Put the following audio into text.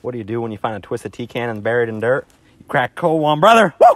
What do you do when you find a twisted tea can and buried in dirt? You crack a cold one, brother. Woo!